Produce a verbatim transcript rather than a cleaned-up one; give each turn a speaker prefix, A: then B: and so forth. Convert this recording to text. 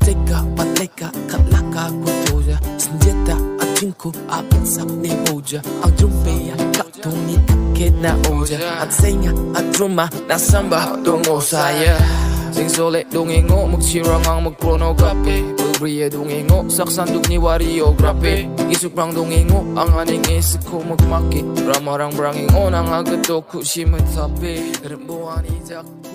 A: Pateka, patleka, katlaka, kutoja Senjata, atinku, apensak ni boja Ang drumpeya, kaktungi, kakit na oja At senga, at druma, nasamba, tungo saya Sing solek dongengo, magchirang ang magpornografi Pagbriya dongengo, saksandog ni wariografi Isuk rang dongengo, ang aning isip ko magmaki Ramarang brangingo, nang agato ko si matapi Rembuhan ijak